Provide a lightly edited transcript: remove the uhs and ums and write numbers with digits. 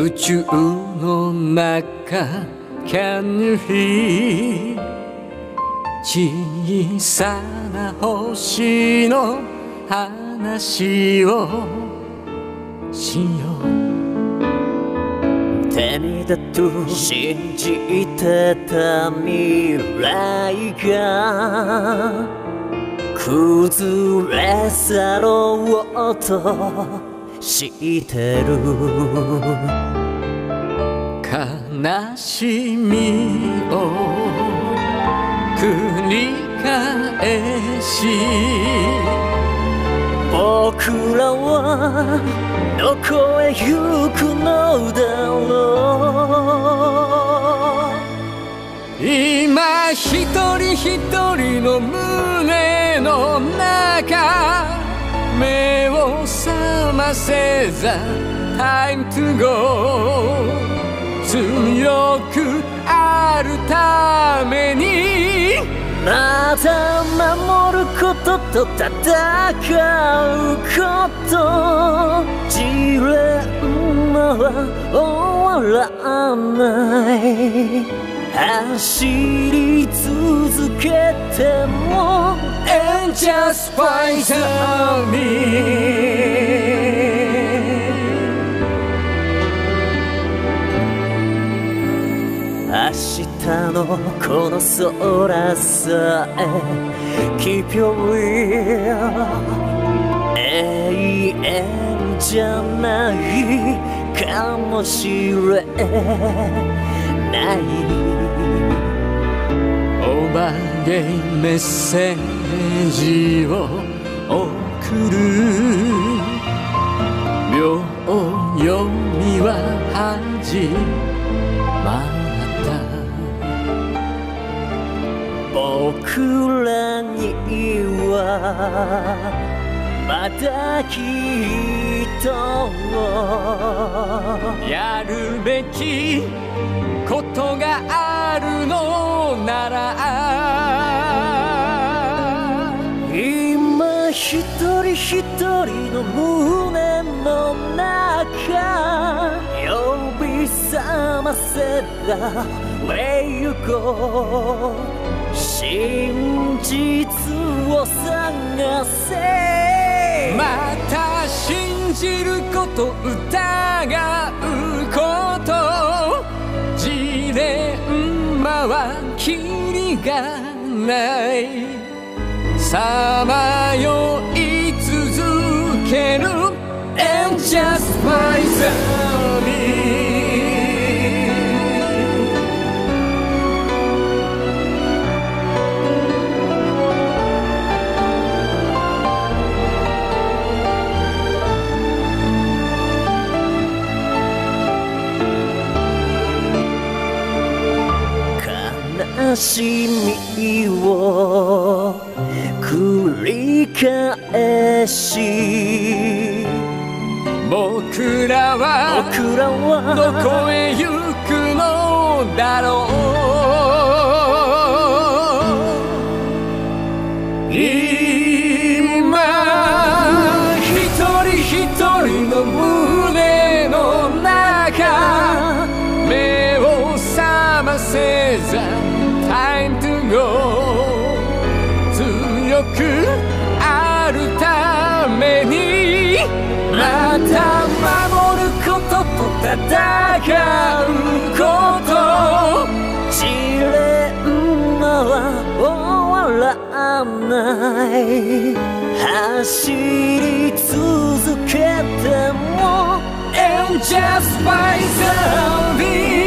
宇宙の中 Can you hear 小さな星の話をしよう手だと信じてた未来が崩れ去ろうとしてる悲しみを繰り返し僕らはどこへ行くのだろう今一人一人の胸の中目を覚ませざ Time to go 強くあるためにまた守ることと戦うことジレンマは終わらない走り続けても And just fight me 明日のこの空さえ Keep your will 永遠じゃないかもしれないオーバーゲイメッセージを送る秒読みは始まった僕らにはまだきっとやるべきことがあるのなら今一人一人の胸の中呼び覚ませら Where you go 真実を探せまた信じること疑うことジレンマはキリがないさまよい続ける And just fight me 悲しみを繰り返し僕らはどこへ行くのだろう今一人一人の胸の中目を覚ませざ Time to go 強くあるためにまた守ることと戦うことジレンマは終わらない走り続けても And just fight the beat